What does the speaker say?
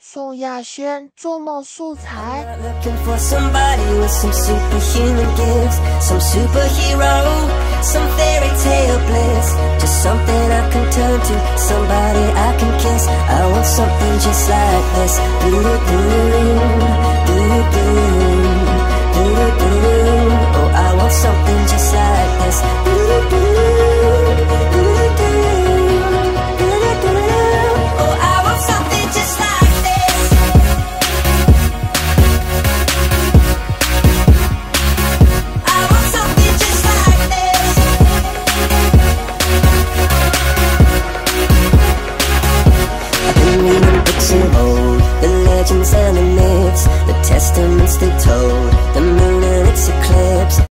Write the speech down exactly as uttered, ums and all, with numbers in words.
宋亚轩做梦素材。 Looking for somebody with some superhuman gifts, some superhero, some fairy tale bliss, just something I can turn to, somebody I can kiss. I want something just like this. Blue, blue, blue, blue, blue, blue. Oh, I want something just like this. Blue, blue.